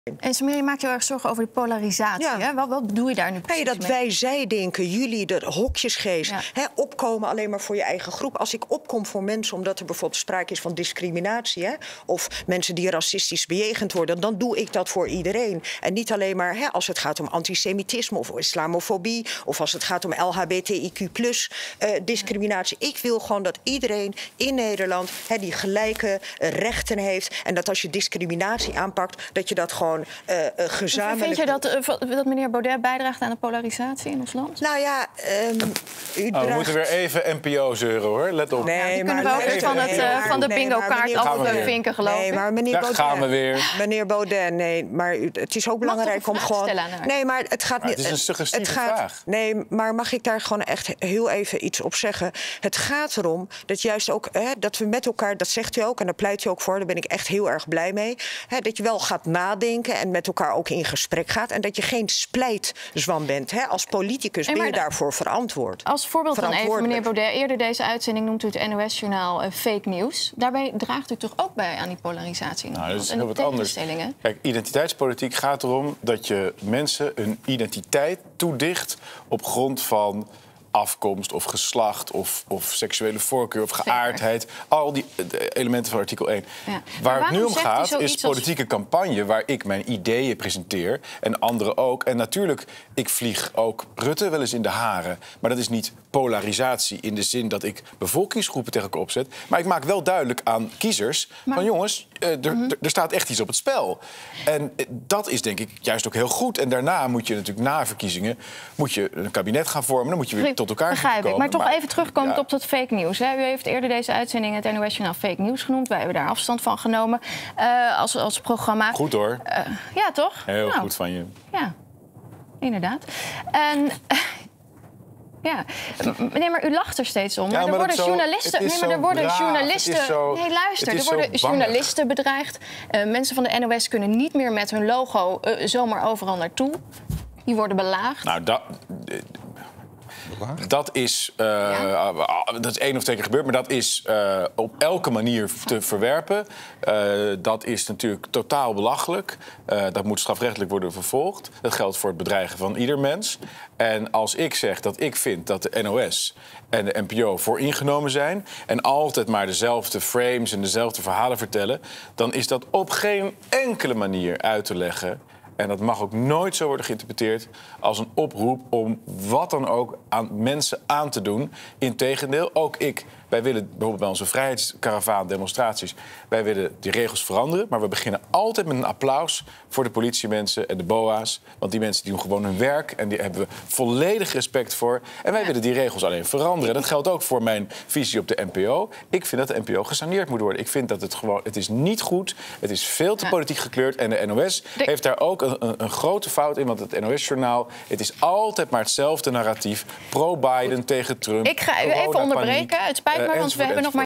En Samira, je maakt je heel erg zorgen over de polarisatie. Ja. Hè? Wat bedoel je daar nu precies dat mee? wij denken, jullie, de hokjesgeest, opkomen alleen maar voor je eigen groep. Als ik opkom voor mensen omdat er bijvoorbeeld sprake is van discriminatie, of mensen die racistisch bejegend worden, dan doe ik dat voor iedereen. En niet alleen maar als het gaat om antisemitisme of islamofobie, of als het gaat om LHBTIQ+ discriminatie. Ik wil gewoon dat iedereen in Nederland die gelijke rechten heeft. En dat als je discriminatie aanpakt, dat je dat gewoon gezamenlijk... Vind je dat meneer Baudet bijdraagt aan de polarisatie in ons land? Nou ja, we moeten weer even NPO zeuren, hoor. Let op. Nee, die kunnen we ook eens van de bingo-kaart afvinken, geloof ik. Nee, maar meneer Baudet, gaan we weer. Meneer Baudet, nee, maar het is ook belangrijk om gewoon... Nee, maar het gaat niet... Het is een suggestieve vraag. Nee, maar mag ik daar gewoon echt heel even iets op zeggen? Het gaat erom dat juist ook, dat we met elkaar, dat zegt u ook en daar pleit u ook voor, daar ben ik echt heel erg blij mee, dat je wel gaat nadenken en met elkaar ook in gesprek gaat. En dat je geen splijtzwam bent. Als politicus ben je daarvoor verantwoord. Als voorbeeld dan even, meneer Baudet. Eerder deze uitzending noemt u het NOS-journaal fake news. Daarbij draagt u toch ook bij aan die polarisatie? Nou, dat is heel wat anders. Kijk, identiteitspolitiek gaat erom dat je mensen een identiteit toedicht op grond van afkomst of geslacht of seksuele voorkeur of geaardheid. Al die elementen van artikel 1. Ja. Waar het nu om gaat is politieke campagne waar ik mijn ideeën presenteer en anderen ook. En natuurlijk, ik vlieg ook Rutte wel eens in de haren. Maar dat is niet polarisatie in de zin dat ik bevolkingsgroepen tegen elkaar opzet. Maar ik maak wel duidelijk aan kiezers van jongens, er staat echt iets op het spel. En dat is denk ik juist ook heel goed. En daarna moet je natuurlijk na verkiezingen moet je een kabinet gaan vormen. Dan moet je weer tot elkaar komen. Maar toch even terugkomend op dat fake news. Hè. U heeft eerder deze uitzending het NOS-journaal fake news genoemd. Wij hebben daar afstand van genomen als programma. Goed hoor. Ja, toch? Heel goed van je. Ja, inderdaad. En... Ja, nee, maar u lacht er steeds om. Ja, er worden journalisten. Nee, maar er worden journalisten. Nee, luister, er worden journalisten bedreigd. Mensen van de NOS kunnen niet meer met hun logo zomaar overal naartoe. Die worden belaagd. Nou, dat is één of twee keer gebeurd, maar dat is op elke manier te verwerpen. Dat is natuurlijk totaal belachelijk. Dat moet strafrechtelijk worden vervolgd. Dat geldt voor het bedreigen van ieder mens. En als ik zeg dat ik vind dat de NOS en de NPO vooringenomen zijn en altijd maar dezelfde frames en dezelfde verhalen vertellen, dan is dat op geen enkele manier uit te leggen. En dat mag ook nooit zo worden geïnterpreteerd als een oproep om wat dan ook aan mensen aan te doen. Integendeel, ook wij willen bijvoorbeeld bij onze vrijheidskaravaan demonstraties, wij willen die regels veranderen. Maar we beginnen altijd met een applaus voor de politiemensen en de BOA's. Want die mensen die doen gewoon hun werk en die hebben we volledig respect voor. En wij willen die regels alleen veranderen. Dat geldt ook voor mijn visie op de NPO. Ik vind dat de NPO gesaneerd moet worden. Ik vind dat het is niet goed. Het is veel te politiek gekleurd. En de NOS heeft daar ook een grote fout in. Want het NOS-journaal, het is altijd maar hetzelfde narratief. Pro-Biden tegen Trump. Ik ga u even onderbreken. Het spijt me, want we hebben nog maar